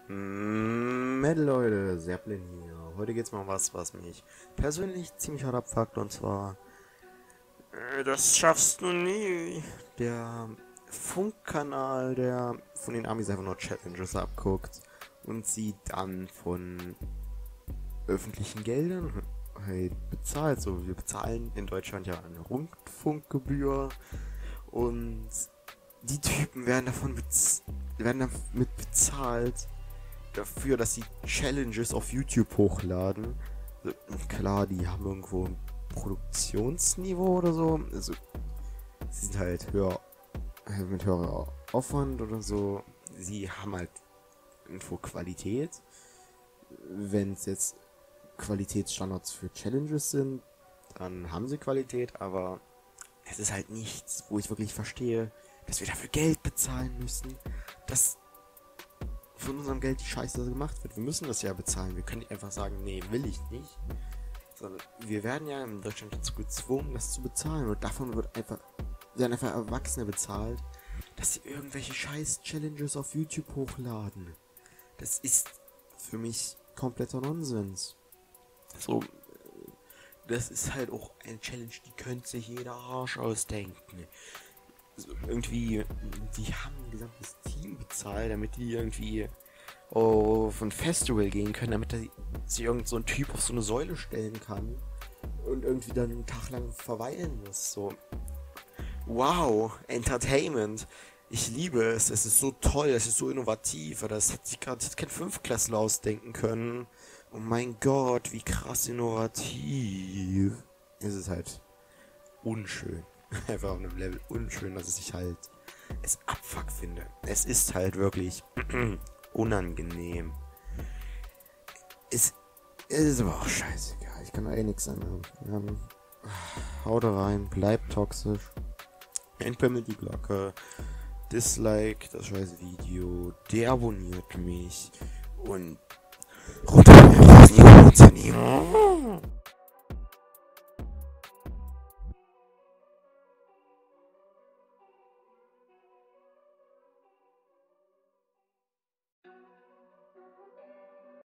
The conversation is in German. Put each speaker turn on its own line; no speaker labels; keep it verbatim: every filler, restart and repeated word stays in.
Mm, Metal Leute, Zeppelin hier. Heute geht's mal um was, was mich persönlich ziemlich hart abfuckt, und zwar äh, das schaffst du nie. Der Funkkanal, der von den Amis einfach nur Challenges abguckt und sie dann von öffentlichen Geldern halt bezahlt. So, wir bezahlen in Deutschland ja eine Rundfunkgebühr und die Typen werden davon bez werden damit bezahlt dafür, dass sie Challenges auf YouTube hochladen. Und klar, die haben irgendwo ein Produktionsniveau oder so. Also, sie sind halt höher, mit höherer Aufwand oder so. Sie haben halt irgendwo Qualität. Wenn es jetzt Qualitätsstandards für Challenges sind, dann haben sie Qualität, aber es ist halt nichts, wo ich wirklich verstehe, dass wir dafür Geld bezahlen müssen, dass von unserem Geld die Scheiße gemacht wird. Wir müssen das ja bezahlen. Wir können nicht einfach sagen, nee, will ich nicht. Sondern wir werden ja in Deutschland dazu gezwungen, das zu bezahlen. Und davon wird einfach, werden einfach Erwachsene bezahlt, dass sie irgendwelche Scheiß-Challenges auf YouTube hochladen. Das ist für mich kompletter Nonsens. So, das ist halt auch eine Challenge, die könnte sich jeder Arsch ausdenken. Also irgendwie, die haben ein gesamtes Team bezahlt, damit die irgendwie auf ein Festival gehen können, damit sich irgend so ein Typ auf so eine Säule stellen kann und irgendwie dann einen Tag lang verweilen muss. So, wow, Entertainment. Ich liebe es, es ist so toll, es ist so innovativ, aber das hat sich gerade kein Fünftklässler ausdenken können. Oh mein Gott, wie krass innovativ. Es ist halt unschön. Einfach auf einem Level unschön, dass ich halt es abfuck finde. Es ist halt wirklich unangenehm. Es, es ist aber auch scheißegal. Ich kann da eh nichts ändern. Ähm, haut rein, bleibt toxisch. Entbimmelt die Glocke. Dislike das scheiß Video. Deabonniert mich. Und runter.